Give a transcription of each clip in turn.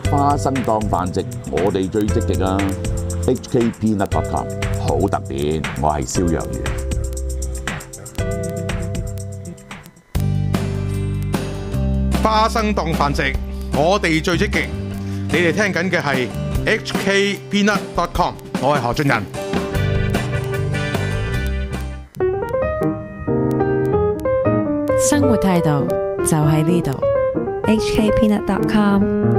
花生當飯食，我哋最積極啊！HKpeanut.com 好特別，我係蕭若元。 花生當飯食，我哋最積極。你哋聽緊嘅係 HKpeanut.com， 我係何俊仁。 生活態度就喺呢度。 HKpeanut.com。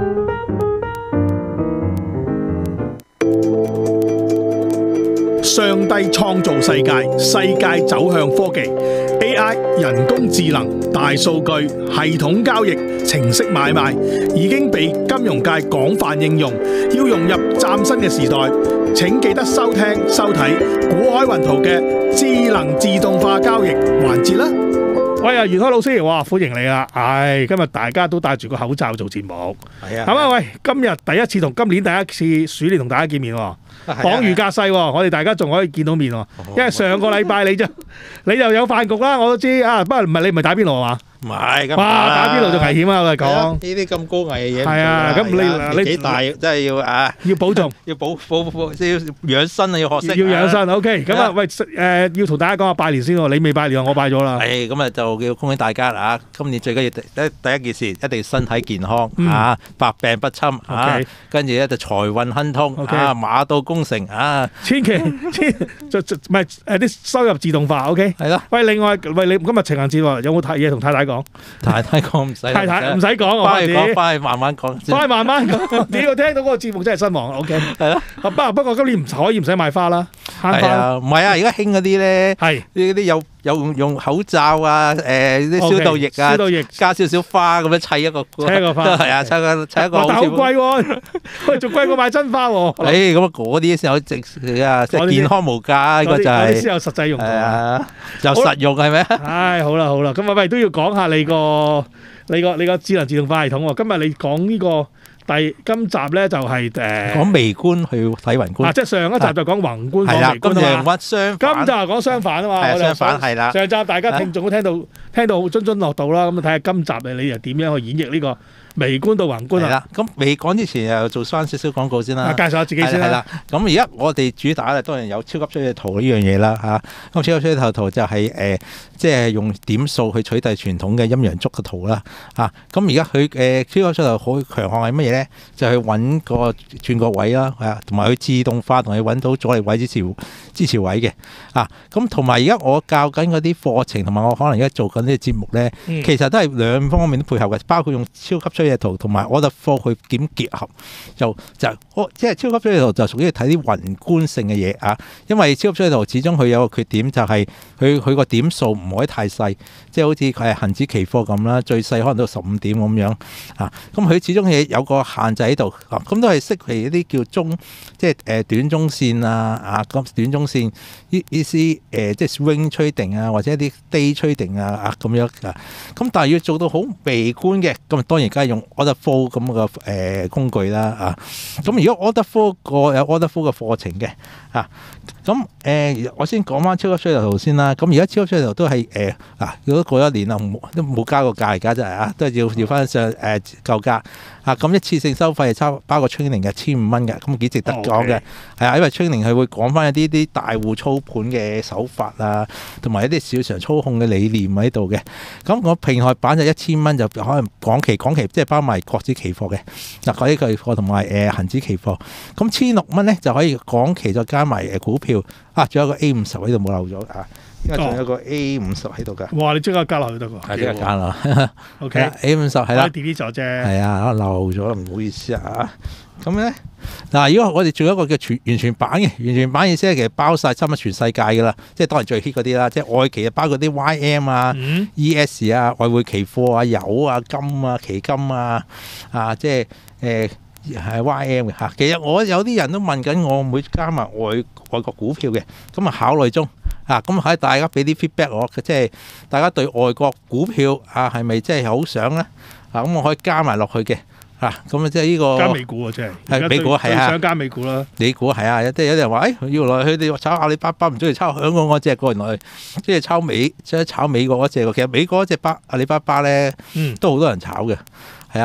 上帝創造世界，世界走向科技 AI 人工智能、大數據、系統交易、程式買賣已經被金融界廣泛應用。要融入嶄新嘅時代，請記得收聽收睇股海雲圖嘅智能自動化交易環節啦。喂啊，袁開老師，哇，歡迎你啦！今日大家都戴住個口罩做節目， 係啊， 係嘛？喂，今日第一次同今年第一次鼠年同大家見面喎。恍如隔世喎，我哋大家仲可以見到面喎，因為上個禮拜你就有飯局啦，我都知啊。不過你唔係打邊爐啊嘛？ 唔係， 哇！打邊爐就危險啊！我哋講呢啲咁高危嘅嘢， 係啊。咁你幾大真係要保重， 要保要養生啊，要學識要養生。OK， 咁啊，喂要同大家講下拜年先喎。你未拜年，我拜咗啦。 係咁啊，就要恭喜大家啦！今年最緊要第一件事，一定身體健康啊，百病不侵啊，跟住咧就財運亨通啊，馬到功成啊！ 千祈唔係啲收入自動化。OK， 係咯。喂，另外你今日情人節喎，有冇嘢同太太講？ 太太講唔使， 太太唔使講， 翻去慢慢講， 翻去慢慢講。你要聽到嗰個節目真係失望。OK， 係咯。不過今年可以唔使買花啦，慳花。 唔係啊，而家興嗰啲咧，係呢啲有用口罩啊，啲消毒液啊，加少少花咁樣砌一個花，係啊，砌一個。 但係好貴喎，喂，仲貴過買真花喎。 咁啊，嗰啲先有值啊，即係健康無價，呢個就係。嗰啲先有實際用途。係啊， 有實用係咪？ 好啦，咁啊，喂，都要講下你個智能自動化系統喎。今日你講呢個今集咧就係講微觀去睇宏觀。 即係上一集就講宏觀講微觀啊嘛。今集講相反啊嘛。 相反係啦。 上集大家聽眾都聽到好津津樂道啦。咁睇下今集你又點樣去演繹呢個微觀到宏觀啊？ 係啦，咁未講之前又做翻少少廣告先啦。 介紹下自己先啦。係啦， 咁而家我哋主打咧當然有超級趨勢圖呢樣嘢啦嚇。咁超級趨勢圖就係即係用點數去取代傳統嘅陰陽燭嘅圖啦嚇。咁而家佢超級趨勢圖好強項係乜嘢咧？就係揾個轉角位啦，同埋佢自動化同佢揾到阻力位支持位嘅啊。咁同埋而家我教緊嗰啲課程，同埋我可能而家做緊呢個節目咧，其實都係兩方面都配合嘅，包括用超級趨勢圖同埋 order flow 去點結合，即係超級趨勢圖就屬於睇啲宏觀性嘅嘢啊。因為超級趨勢圖始終佢有個缺點就係佢個點數唔可以太細，即係好似佢係恆指期貨咁啦，最細可能都15點咁樣啊。咁佢始終係有個限制喺度，咁都係適宜一啲叫即係短中線啊咁短中線呢啲即係 swing trading 啊，或者一啲 day trading 啊咁樣啊。咁但係要做到好微觀嘅，咁當然梗係用 order flow 咁嘅工具啦啊。咁如果 order flow 有 order flow 嘅課程嘅啊，咁我先講翻超級趨勢圖先啦。咁而家超級趨勢圖都係如果過一年啦，都冇加過價而家真係啊，都係要翻上舊價啊。咁一次性收費係包括 training 嘅1500蚊嘅，咁幾值得講嘅係啊，因為 training 係會講翻一啲大戶操盤嘅手法啊，同埋一啲市場操控嘅理念喺度嘅。咁我平台版就1000蚊，就可能港期即係包埋國指期貨嘅嗱，嗰啲期貨同埋恆指期貨。咁1600蚊咧就可以港期再加埋股票啊，仲有個 A50 喺度冇漏咗啊。因為仲有個 A50 喺度㗎。 哇！你即刻加落去得喎。 即刻加啦。OK。A50 係啦。delete 咗啫。係啊，漏咗唔好意思啊。咁咧嗱，如果我哋做一個叫完全版嘅，完全版意思係其實包晒差唔多全世界㗎啦，即係當然最 hit 嗰啲啦，即係外期啊，包括啲 YM 啊、ES 啊、外匯期貨啊、油啊、金啊、期金啊，即係係 YM 嘅嚇。其實我有啲人都問緊我，會加埋外國股票嘅，咁啊考慮中。咁喺大家俾啲 feedback 我，即係大家對外國股票係咪真係好想咧？咁我可以加埋落去嘅。咁啊即係呢個加美股啊，即係美股係啊， 想加美股啦。 美股係啊，即係有啲人話要來佢哋炒阿里巴巴，唔中意炒香港嗰隻，過來即係炒美國嗰隻。其實美國嗰隻阿里巴巴咧，都好多人炒嘅，係啊。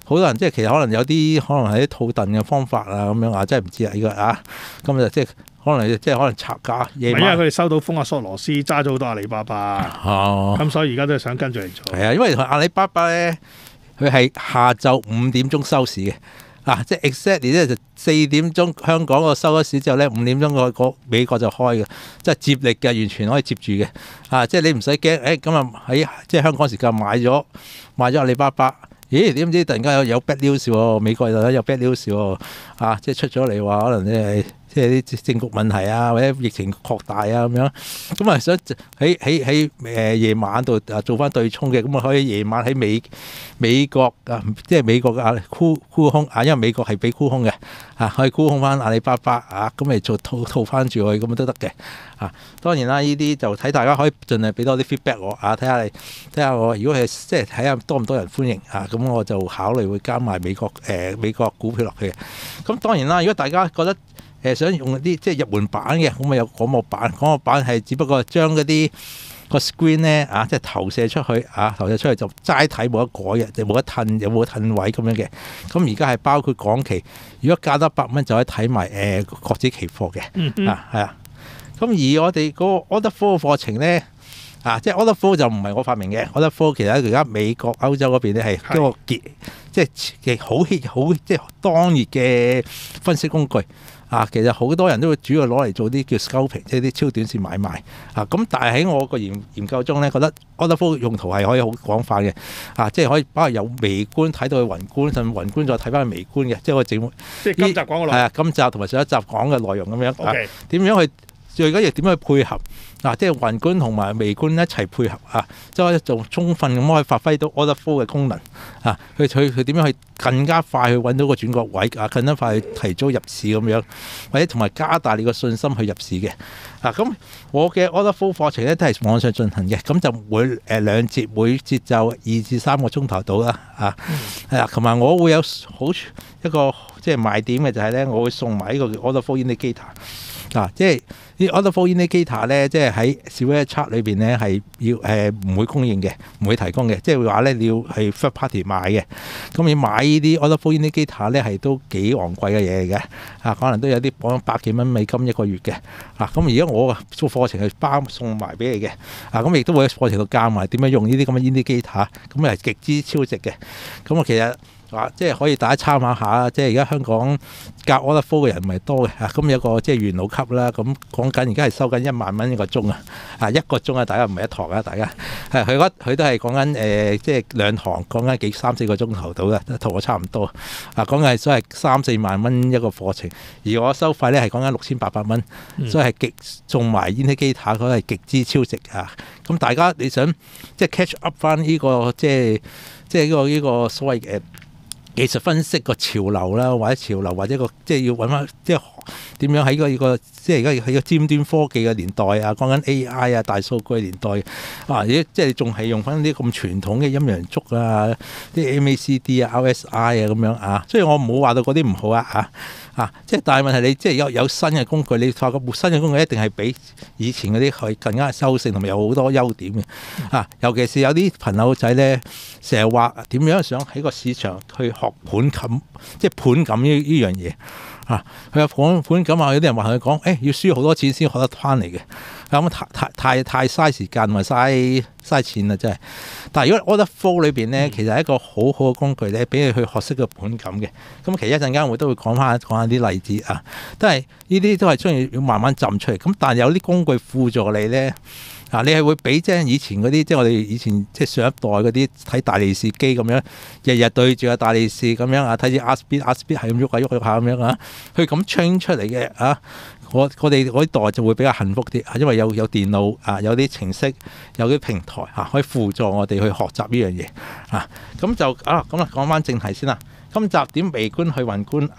好多人即係其實可能有啲可能係啲套戥嘅方法啊咁樣啊，真係唔知啊呢個啊，咁就即係可能拆價夜晚。 因為佢哋收到風阿索羅斯揸咗好多阿里巴巴，咁所以而家都係想跟住嚟做。 係啊，因為阿里巴巴咧，佢係下晝5點鐘收市嘅。即係 exactly 咧就4點鐘香港個收咗市之後咧，5點鐘個美國就開嘅，即係接力嘅，完全可以接住嘅。即係你唔使驚，咁啊喺即係香港時間買咗阿里巴巴，咦？點知突然間有 bad news 喎？美國有 bad news 喎？即係出咗嚟話可能即係啲政局問題啊，或者疫情擴大啊咁樣，咁啊想喺夜晚度做翻對沖嘅，咁啊可以夜晚喺美國啊，即係美國嘅沽空啊，因為美國係俾沽空嘅可以沽空翻阿里巴巴咁嚟做套翻住佢，咁都得嘅當然啦，呢啲就睇大家可以盡量俾多啲 feedback 我睇下我如果係即係睇下多唔多人歡迎咁我就考慮會加埋美國股票落去嘅。咁當然啦，如果大家覺得想用啲即係入門版嘅，咁啊有廣播版。廣播版係只不過將嗰啲個 screen 咧即係投射出去投射出去就齋睇，冇得改嘅，就冇得褪，有冇得褪位咁樣嘅。咁而家係包括港期，如果加得100蚊就可以睇埋國指期貨嘅。係啊。咁而我哋嗰個 order flow 課程咧即係 order flow 就唔係我發明嘅。order flow 其實而家美國、歐洲嗰邊咧係一個即係好 hit 好即係當熱嘅分析工具。其實好多人都會主要攞嚟做啲叫 scalping， 即係啲超短線買賣。咁但係喺我個研究中咧，覺得 order flow 用途係可以好廣泛嘅。即係可以包括由微觀睇到去宏觀，甚至宏觀再睇翻去微觀嘅。即係我整即係今集講嘅內容。係今集同埋上一集講嘅內容咁樣。 Okay. 點樣去？最緊要點樣去配合即係宏觀同埋微觀一齊配合即係可以做充分咁可以發揮到 order flow 嘅功能佢點樣去更加快去揾到個轉角位更加快去提早入市咁樣，或者同埋加大你個信心去入市嘅咁我嘅 order flow 課程咧都係網上進行嘅，咁就每2節，每節就2至3個鐘頭到啦同埋我會有一個即係賣點嘅就係咧，我會送埋呢個 order flow indicator。即係啲 order flow indicator 咧，即係喺 Silver Chart 裏邊咧係要唔會供應嘅，唔會提供嘅，即係話咧你要係 third party 買嘅。咁你買呢啲 order flow indicator 咧係都幾昂貴嘅嘢嚟嘅，可能都有啲講100幾蚊美金一個月嘅。咁而家我個課程係包送埋俾你嘅。咁亦都會喺課程度教埋點樣用呢啲咁嘅 indicator，咁係極之超值嘅。咁我其實即係可以大家參考下，即係而家香港教 order flow 嘅人唔係多嘅咁有個即係元老級啦，咁講緊而家係收緊1萬蚊一個鐘一個鐘大家唔係一堂大家佢都係講緊即係2堂，講緊3-4個鐘頭到嘅，同我差唔多講緊係所謂3-4萬蚊一個課程，而我收費咧係講緊6800蚊，所以係極送埋 indicator 嗰係極之超值咁大家你想即係 catch up 翻呢個即係呢個所謂嘅技術分析個潮流啦，或者潮流或者個即係要揾翻即係點樣喺個即係而家喺個尖端科技嘅年代講緊 AI 大數據年代即係仲係用翻啲咁傳統嘅陰陽燭啲 MACD RSI 咁樣所以我唔好話到嗰啲唔好即係但係問題你即係有新嘅工具，你發覺新嘅工具一定係比以前嗰啲係更加優勝同埋有好多優點嘅尤其是有啲朋友仔咧，成日話點樣想喺個市場去學盤感，即係盤感呢樣嘢佢有盤感有啲人話同佢講要輸好多錢先學得翻嚟嘅，咁太嘥時間同埋嘥錢啦真係。但係如果 order flow 裏邊咧，其實係一個好好嘅工具咧，俾你去學識個盤感嘅。咁其實一陣間我都會講下啲例子都係呢啲都係需要慢慢浸出嚟。咁但係有啲工具輔助你咧你係會比即係以前嗰啲，即係我哋以前即係上一代嗰啲睇大利是機咁樣，日日對住個大利是咁樣睇住 ask bid 係咁喐下咁樣佢咁 train 出嚟嘅我哋嗰代就會比較幸福啲因為有電腦有啲程式，有啲平台可以輔助我哋去學習呢樣嘢咁就咁講翻正題先啦。今集點微觀去宏觀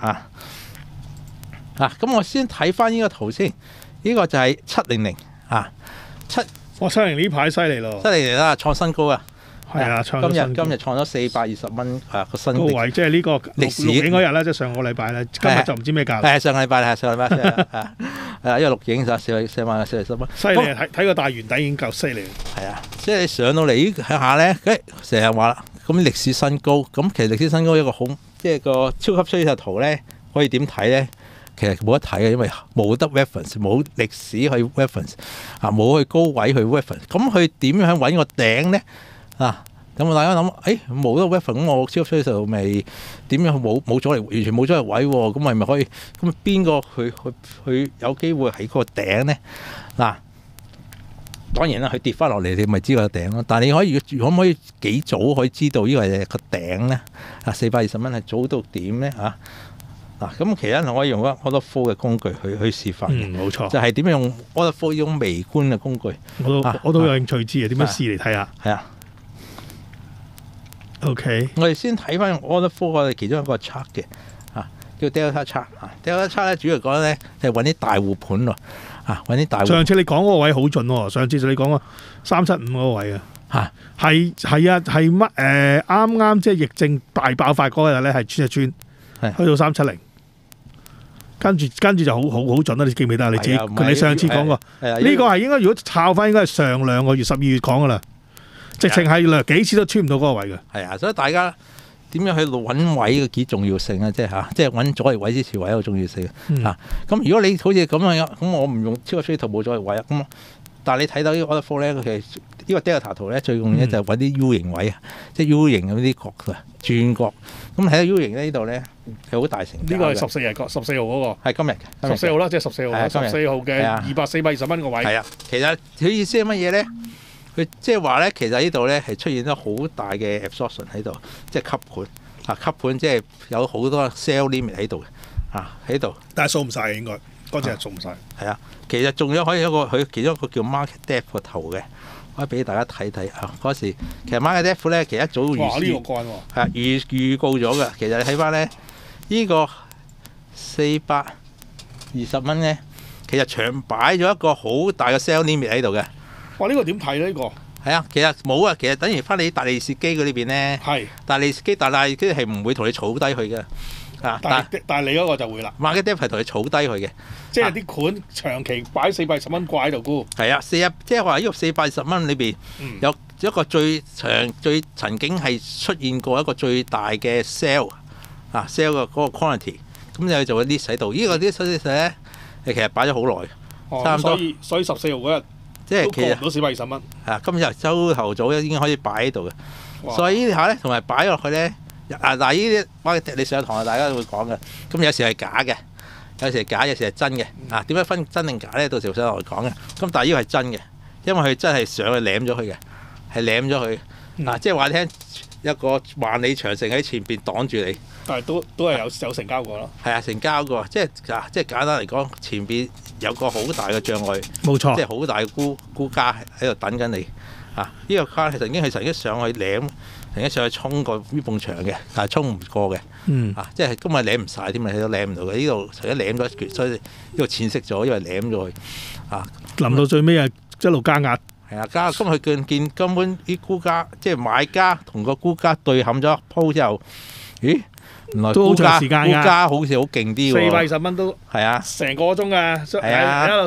咁我先睇翻呢個圖先，呢個就係700 700呢排犀利咯， 犀利啦，創新高係創今日創咗420蚊個新高位，即係呢個歷史錄影嗰日咧，即係上個禮拜咧，今日就唔知咩價。 上個禮拜因為錄影就4萬40蚊， 犀利睇個大圓底已經夠犀利。 即係你上到嚟呢下咧，成日話啦， 咁歷史新高，咁其實歷史新高一個好即係個超級趨勢圖咧，可以點睇咧？其實冇得睇嘅，因為冇得 reference， 冇歷史去 reference 啊，冇去高位去 reference。咁佢點樣揾個頂咧？啊，咁大家諗，冇得 reference，咁我超級趨勢圖咪點樣冇阻力，完全冇阻力位喎？咁咪可以？咁邊個去有機會喺個頂咧？嗱，當然啦，佢跌翻落嚟，你咪知個頂咯。但係你可唔可以幾早可以知道呢個係個頂咧？啊，420蚊係早到點咧？啊？嗱，咁其實我可以用 order flow 嘅工具去示範嘅， 冇錯， 就係點樣用 order flow 呢種微觀嘅工具。 我都有興趣知啊，點樣試嚟睇下？ 係啊 ，OK， 我哋先睇翻 order flow 我哋其中一個 chart 嘅，叫 Delta chart 啊 ，Delta chart 咧主要講咧就係揾啲大戶盤喎，揾啲大戶。上次你講嗰個位好準喎，上次就你講個375嗰個位啊，係乜啱啱即係疫症大爆發嗰日咧係穿一穿，去到370。跟住就好準啦！你記唔記得？你自己你上次講過，呢個係應該如果抄翻應該係上2個月12月講噶啦，直情係幾次都穿唔到嗰個位嘅。係啊，所以大家點樣去揾位嘅幾重要性啊？即係揾阻力位支持位嘅重要性啊！咁如果你好似咁樣，咁我唔用超級趨勢圖冇阻力位啊，咁但係你睇到呢個 order flow 咧，其實呢個 Delta 圖咧最用咧就係揾啲 U 型位啊，即係 U 型嗰啲角啊，轉角。咁睇到 U 型呢度咧係好大成交。呢個係14日14號嗰個。係今日14號啦，即係14號。14號嘅420蚊個位。係啊，其實佢意思係乜嘢咧？佢即係話咧，其實呢度咧係出現咗好大嘅 absorption 喺度，即係吸盤啊，吸盤即係有好多 sell limit 喺度嘅喺度。但係掃唔晒嘅應該，嗰隻係掃唔晒。係啊，其實仲有可以佢其中一個叫 market depth 個圖嘅。可以俾大家睇睇啊！嗰時其實 market depth 咧，其實一早預告咗嘅。其實你睇翻咧，呢個420蚊咧，其實長擺咗一個好大嘅 sell limit 喺度嘅。哇！呢個點睇咧？呢個係啊，其實冇啊，其實等於翻你大利是機嗰裏邊咧，係大利是機，但係佢係唔會同你儲低佢嘅。但係你嗰個就會啦。market depth 係同你儲低佢嘅，即係啲款長期擺420蚊掛喺度沽。係啊，即係話呢個420蚊裏邊有一個最曾經係出現過一個最大嘅 sell sell 嘅嗰個 quantity， 咁你就會 list 喺度。呢個 list 咧，其實擺咗好耐，差唔多。所以14號嗰日即係其實都420蚊。今日週頭早已經可以擺喺度嘅，所以呢下咧同埋擺落去咧。嗱呢啲market你上堂大家都會講嘅，咁有時係假嘅，有時係假，有時係真嘅。點樣分真定假咧？到時上堂講嘅。咁但係呢個係真嘅，因為佢真係上去舐咗佢嘅，係舐咗佢。即係話你聽一個萬里長城喺前邊擋住你，但係都係有成交過咯。係啊，成交過，即係簡單嚟講，前邊有個好大嘅障礙，冇錯，即係好大嘅沽家喺度等緊你。呢個卡係曾經上去舐。曾經上去衝過呢埲牆嘅，但係衝唔過嘅。即係今日舐唔晒添啊，你都舐唔到嘅。呢度除咗舐咗一橛，所以呢度淺色咗，因為舐咗佢。臨到最尾啊，一路加壓。係啊，加。咁佢見根本啲沽家，即係買家同個沽家對冚咗一鋪之後，咦？原來沽家好似好勁啲喎。420蚊都係啊，成個鐘啊，喺度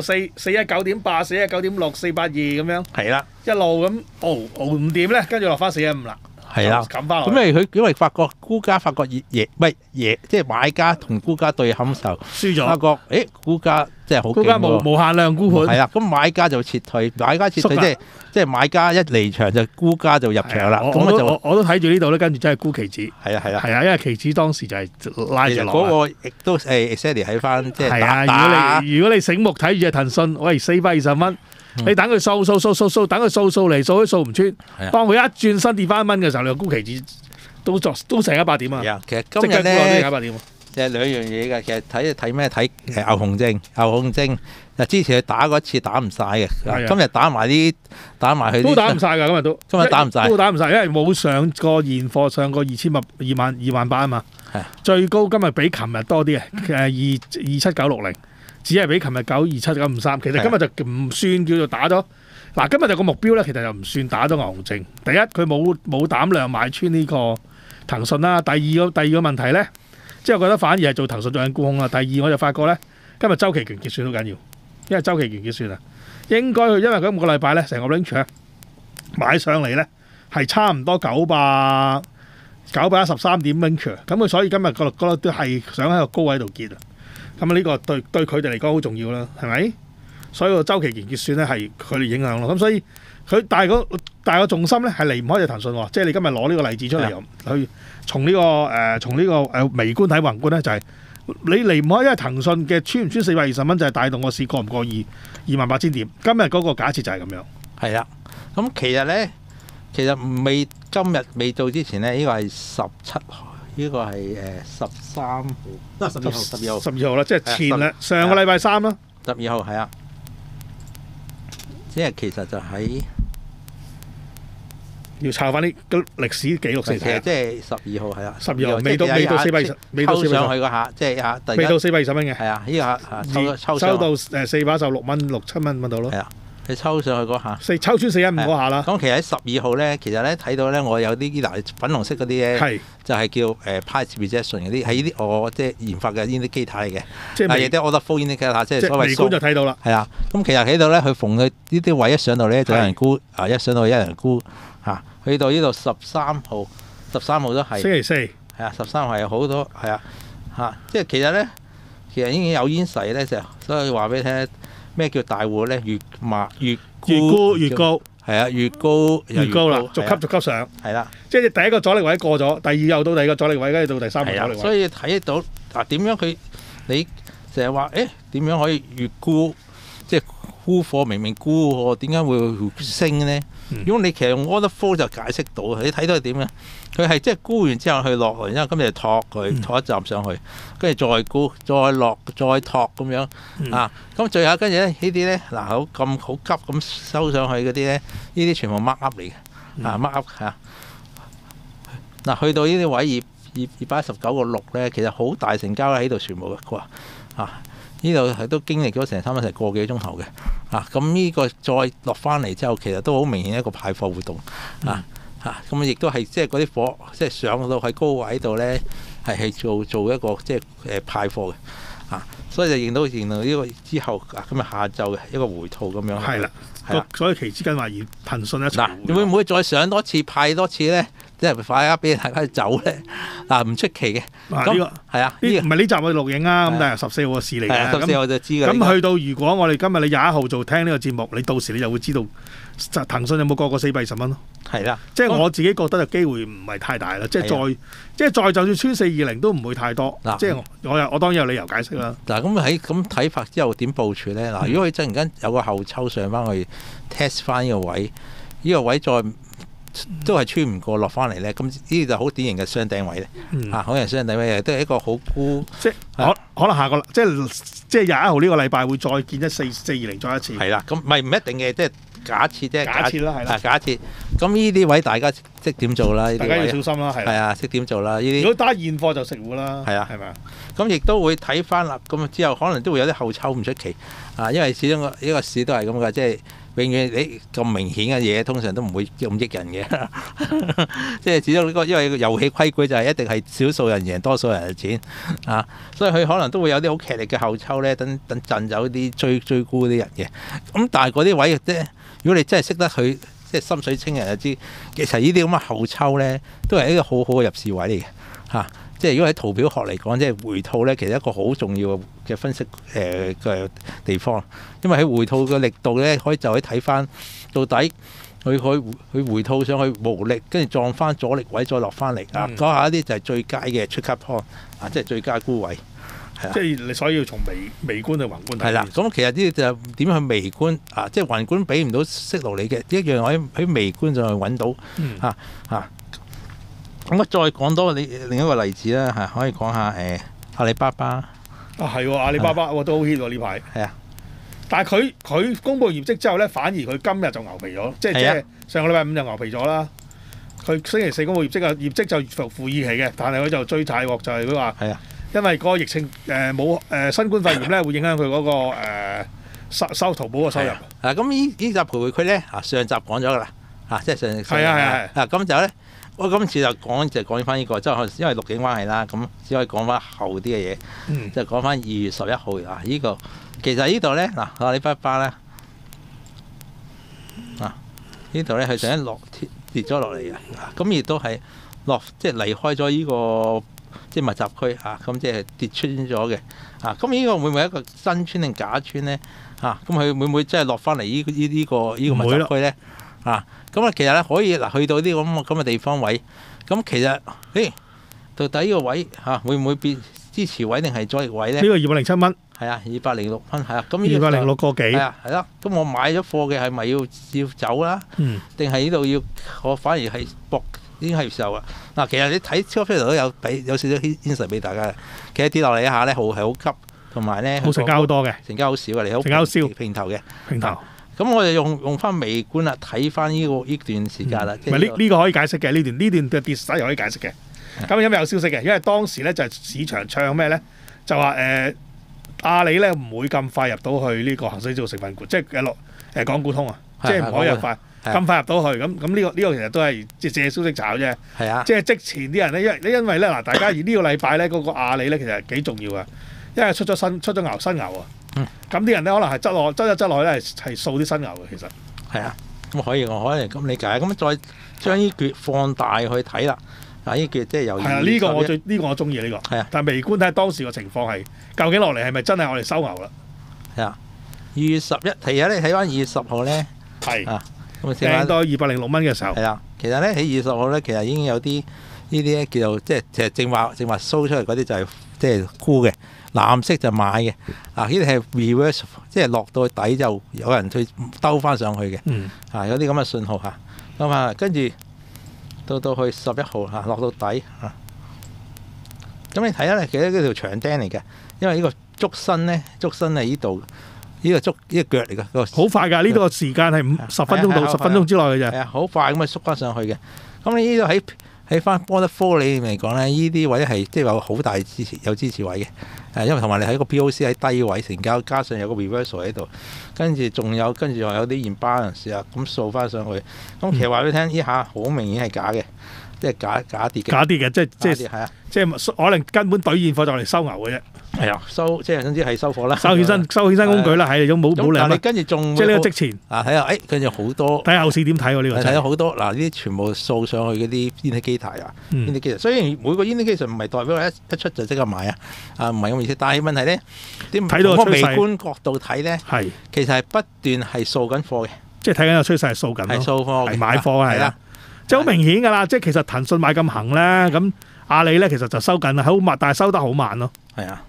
419.8、419.6、482咁樣。係啦，一路咁熬唔掂咧，跟住落翻415啦。係啦，咁因為發覺沽家即係買家同沽家對冚時候輸咗，發覺沽家即係好勁喎，沽家無限量沽盤。係啦，咁買家就撤退，即係買家一離場就沽家就入場啦。咁我都睇住呢度咧，跟住真係沽期指。係啊，因為期指當時就係拉住落。嗰個亦都exactly 喺翻即係打。如果你醒目睇住隻騰訊，喂420蚊。你等佢掃，等佢掃嚟掃都掃唔穿。當佢一轉身跌翻1蚊嘅時候，你個沽期指都成100點啊！其實今日咧100點，即係兩樣嘢嘅。其實睇咩？睇牛熊證。嗱，之前佢打過一次打唔晒嘅，今日打埋佢都打唔晒㗎。今日打唔晒，都打唔晒，因為冇上過現貨，上過22800啊嘛。最高今日比琴日多啲嘅，27960。只係比琴日927-953，其實今日就唔算叫做打咗。嗱，今日就個目標咧，其實就唔算打咗牛證。第一，佢冇膽量買穿呢個騰訊啦。第二個問題咧，即係我覺得反而係做騰訊做緊沽空啦。第二，我就發覺咧，今日週期權結算好緊要，因為週期權結算啊，應該因為佢今個禮拜咧，成個 range 買上嚟咧係差唔多900 913點 Winker， 咁佢所以今日嗰度都係想喺個高位度結啊。咁呢個對佢哋嚟講好重要啦，係咪？所以個週期結算咧係佢哋影響咯。咁所以佢但係個重心咧係離唔開隻騰訊喎。即係你今日攞呢個例子出嚟去從呢個微觀睇宏觀咧，就係你離唔開，因為騰訊嘅穿唔穿420蚊就係帶動個市過唔過28000點。今日嗰個假設就係咁樣。 係啦，咁其實今日未到之前咧，呢個係17號，呢個係13號，都係12號啦，即係前啦，上個禮拜三啦 ，12號係啊，即係其實就喺要抄翻啲歷史記錄先睇。 即係12號係啊 ，12號未到420，未到抽上去嗰下，即係嚇， 未到420蚊嘅。 係啊，呢個下抽到416蚊6-7蚊揾到咯。 係啊。你抽上去嗰下， 抽穿415嗰下啦。 咁其實喺12號咧，其實咧睇到咧，我有啲粉紅色嗰啲咧，就係叫price rejection 嗰啲，係呢啲我即係研發嘅 indicator 嚟嘅，即係亦都 order flow indicator，即係所謂微觀就睇到啦。 係啊，咁其實喺度咧，佢逢佢呢啲位一上到咧，就有人沽，一上到有人沽嚇，去到呢度13號都係星期四， 係啊，13號係好多係啊嚇，即係其實已經有煙勢咧，就所以話俾你聽。咩叫大戶咧？越沽越高， 係啊，越高啦，逐級上， 係啦。 即係第一個阻力位過咗，第二又到第二個阻力位，跟住到第三個阻力位。 所以睇到點樣你成日話點樣可以越沽？即係沽貨明明沽貨，點解會升咧？如果你其實用 order flow 就解釋到，你睇到係點嘅？佢係即係沽完之後去落嚟，然之後今日托佢托一站上去，跟住再沽、再落、再托咁樣啊！咁最後跟住咧呢啲咧嗱好急咁收上去嗰啲咧，呢啲全部 mark up 嚟嘅mark up 嚇嗱，去到呢啲位219.6咧，其實好大成交喺度全部嘅呢度係都經歷咗成差唔多個幾鐘頭嘅咁呢個再落翻嚟之後，其實都好明顯一個派貨活動咁亦都係即係嗰啲貨即係上到喺高位度咧，係做一個即係派貨嘅所以就認到呢個之後今日下晝嘅一個回吐咁樣。 係啦，所以期之緊話而騰訊一會唔會再上多次派多次咧？即係快啲俾大家走咧唔出奇嘅。 呢個係啊， 唔係呢集我哋錄影啊，咁但係14號嘅事嚟嘅。 14號就知㗎。 咁去到如果我哋今日你21號做聽呢個節目，你到時你就會知道騰訊有冇過420蚊咯。 係啦， 即係我自己覺得嘅機會唔係太大啦。即係再就算穿420都唔會太多。即係我當然有理由解釋啦。 嗱咁睇法之後點部署咧？如果佢突然間有個後抽上翻去 test 翻呢個位，呢個位再都係穿唔過落翻嚟咧，咁呢啲就好典型嘅雙頂位咧。可能雙頂位都係一個好沽， 即係可能下個即係21號呢個禮拜會再見420再一次。 係啦，咁唔一定嘅，即係假設啫。 假設啦，係啦。 假設咁呢啲位大家識點做啦？ 大家要小心啦，係。 係啊，識點做啦？呢啲如果打現貨就食糊啦。 係啊， 係咪啊？ 咁亦都會睇翻啦。咁之後可能都會有啲後抽唔出奇因為始終呢個市都係咁嘅，即係。永遠你咁明顯嘅嘢，通常都唔會咁益人嘅。即係始終呢個，因為遊戲規矩就係一定係少數人贏，多數人嘅錢所以佢可能都會有啲好劇烈嘅後抽咧，等震走啲追沽啲人嘅。咁但係嗰啲位即係，如果你真係識得佢，即係心水清人就知，其實呢啲咁嘅後抽咧，都係一個好好嘅入市位嚟嘅即係如果喺圖表學嚟講，即係回吐咧，其實一個好重要嘅分析嘅地方，因為喺回吐嘅力度咧，就可以睇翻到底佢回吐上去無力，跟住撞翻阻力位再落翻嚟嗰下一啲就係最佳嘅出級 point 即係最佳沽位。 即係你所以要從微觀去宏觀睇。 係啦，咁其實呢啲就點樣去微觀即係宏觀俾唔到息路你嘅一樣，喺微觀上去揾到咁我再講多另一個例子啦可以講下阿里巴巴係阿里巴巴都好 hit 喎呢排。係啊，但係佢公佈業績之後咧，反而佢今日就牛皮咗，即係上個禮拜5就牛皮咗啦。佢星期四公佈業績就符預期嘅，但係佢就追債喎，就係佢話因為個疫情冇新冠肺炎咧，會影響佢嗰個收淘寶嘅收入。 咁呢集徘徊區咧上集講咗㗎啦即係上係咁就咧。我今次就講翻呢個，即係因為錄影關係啦，咁只可以講翻後啲嘅嘢，就講翻2月11號呢個其實呢度咧阿里巴巴咧呢度咧佢上一跌咗落嚟嘅，咁亦都係即係離開咗呢個即係密集區嚇，咁即係跌穿咗嘅嚇。咁呢個會唔會係一個真穿定假穿咧嚇？咁佢會唔會真係落翻嚟呢個密集區咧嚇？咁啊，其實咧可以嗱去到啲咁嘅地方位，咁其實到底呢個位嚇會唔會變支持位定係阻力位咧？ 呢個207蚊， 係啊，206蚊係啊，咁 206個幾， 係啊，係啦。咁我買咗貨嘅係咪要走啦？定係呢度要我反而係搏已經係時候啦。嗱，其實你睇超級 trader 都有少少 insight 俾大家嘅。其實跌落嚟一下咧，係好急，同埋咧好成交好多嘅， 成交好少嘅，你好成交少平頭嘅平頭。 咁我哋用翻微觀啦，睇翻呢段時間啦。 唔係呢個可以解釋嘅，呢段嘅跌勢又可以解釋嘅。咁因為有消息嘅，因為當時咧就係市場唱咩咧，就話阿里咧唔會咁快入到去呢個恒生指數成分股，即係港股通啊，即係唔可以咁快入到去。咁呢個其實都係即係借消息炒啫。係啊，即係即前啲人咧，因為咧嗱，大家呢個禮拜咧嗰個阿里咧其實幾重要啊，因為出咗新牛啊。咁啲人咧可能係執落去咧係掃啲新牛嘅，其實係啊。咁我可以咁理解。咁再將呢橛放大去睇啦。嗱，呢橛即係由係啊，呢個我中意呢個。係啊，但係微觀睇下當時個情況係究竟落嚟係咪真係我哋收牛啦？係啊 ，2月11，其實你睇翻2月10號咧， 係啊，咁掟到206蚊嘅時候， 係啊，其實咧喺2月10號咧，其實已經有啲呢啲咧叫做即係正話 show 出嚟嗰啲就係即係沽嘅，藍色就買嘅。啊，呢啲係 reverse， 即係落到底就有人去兜翻上去嘅。有啲咁嘅信號嚇。咁啊，跟住到去11號嚇落到底嚇。咁你睇下咧，其實呢條長釘嚟嘅，因為呢個竹身係呢度，呢個腳嚟嘅。 好快㗎，呢個時間係10分鐘到10分鐘之內嘅啫。 係啊，好快咁啊縮翻上去嘅。咁你呢度喺翻波得科裏面嚟講咧，呢啲位係即係有好大支持位嘅。因為同埋你喺個 POC 喺低位成交，加上有個 reversal 喺度，跟住仲有啲 imbalance 啊，咁掃翻上去。咁其實話俾你聽，呢下好明顯係假嘅，即係假跌嘅。 假跌嘅，即係可能根本兌現貨就嚟收牛嘅啫。 係啊，即係總之係收貨啦， 收衍生工具啦，係咁冇理由。 你跟住仲即係呢個即前睇下，跟住好多睇下後市點睇喎呢個。 睇咗好多嗱，呢啲全部掃上去嗰啲 indicator 啊 indicator。雖然每個 indicator 唔係代表一出就即刻買唔係咁意思。但係問題咧，睇到個微觀角度睇咧，其實係不斷係掃緊貨嘅，即係睇緊個趨勢係掃緊咯，係掃貨，係買貨係啦，即係好明顯㗎啦。即係其實騰訊買咁行咧，咁阿里咧其實就收緊啦，好慢，但係收得好慢咯。係啊。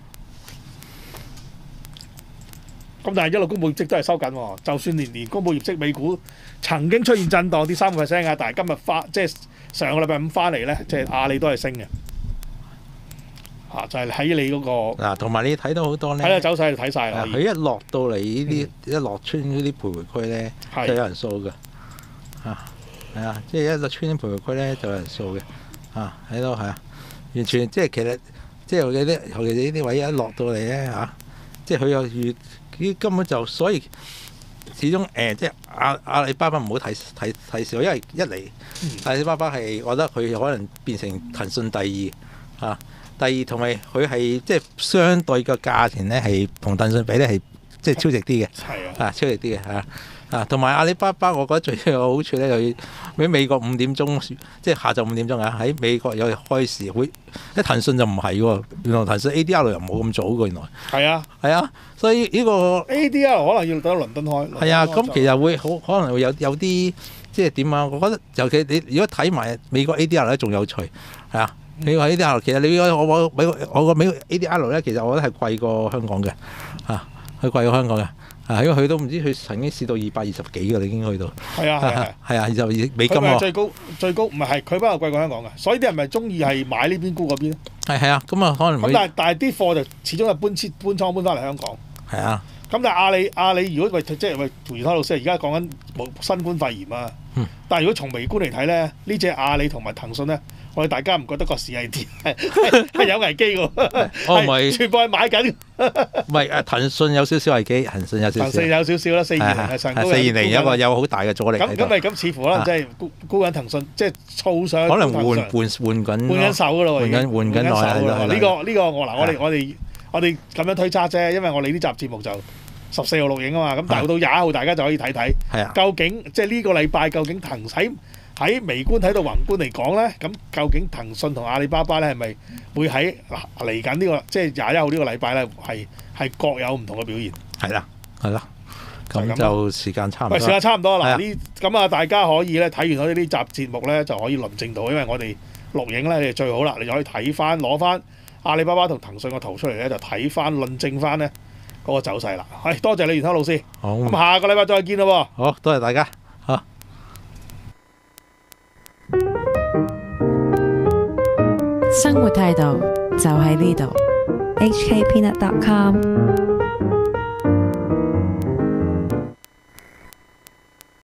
咁但係一路公佈業績都係收緊喎，就算年公佈業績，美股曾經出現震盪跌3%啊，但係今日即係上個禮拜5翻嚟咧，即係阿里都係升嘅，就係喺你嗰個嗱，同埋你睇到好多咧，睇下走勢就睇晒啦。佢一落到嚟呢啲一落穿嗰啲徘徊區咧，就有人掃嘅，係啊，即係一落穿啲徘徊區咧就有人掃嘅，喺度係啊，完全即係其實即係尤其呢啲位一落到嚟咧即係佢有預。根本就所以始終即係阿里巴巴唔好睇少，因為一嚟阿里巴巴係我覺得佢可能變成騰訊第二第二同埋佢係即係相對嘅價錢咧係同騰訊比咧係即係超值啲嘅，超值啲嘅同埋阿里巴巴，我覺得最有好處咧，就要喺美國5點鐘，即係下晝5點鐘喺美國有開市會。喺騰訊就唔係喎，原來騰訊 ADR 又冇咁早嘅，原來係啊，所以呢個 ADR 可能要等倫敦開。係啊，咁其實會好可能會有啲即係點啊？我覺得尤其你如果睇埋美國 ADR 咧，仲有趣係啊。美國 ADR 其實你我個美國 ADR 咧，其實我覺得係貴過香港嘅佢貴過香港嘅。因為佢都唔知佢曾經試到220幾嘅，你已經去到。係啊，就美金喎。最高唔係佢不過貴過香港嘅，所以啲人咪中意係買呢邊沽嗰邊。係啊，咁啊可能。咁但係啲貨就始終係搬倉搬翻嚟香港。係啊。咁但係阿里如果即係胡元濤老師而家講緊冇新冠肺炎啊，但係如果從微觀嚟睇咧，呢隻阿里同埋騰訊咧，我哋大家唔覺得個市係跌係有危機喎。唔係，全部係買緊。唔係騰訊有少少危機，騰訊有少少。騰訊有少少啦，420係上高。420有好大嘅阻力喺度。咁似乎可能即係沽緊騰訊，即係操上。可能換緊手㗎咯，換緊手㗎啦。呢個我哋咁樣推測啫，因為我哋呢集節目就14號錄影啊嘛，咁但係到21號大家就可以睇睇，究竟即係呢個禮拜究竟喺喺微觀睇到宏觀嚟講呢，咁究竟騰訊同阿里巴巴呢係咪會喺嚟緊呢個即係21號呢個禮拜呢係各有唔同嘅表現？ 係啦，係啦。 就係咁啦咁就時間差唔多。 喂，時間差唔多啦。 係啊呢咁啊，大家可以咧睇完咗呢集節目咧，就可以論證到，因為我哋錄影咧，你最好啦，你就可以睇翻攞翻阿里巴巴同騰訊個圖出嚟咧，就睇翻論證翻咧嗰個走勢啦。係多謝你，袁生老師。 好， 咁下個禮拜再見啦喎。 好多謝大家嚇。 生活態度就喺呢度。 hkpeanut.com